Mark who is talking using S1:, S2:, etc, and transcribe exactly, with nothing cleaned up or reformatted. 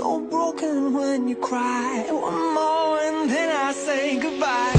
S1: so broken when you cry. One more and then I say goodbye.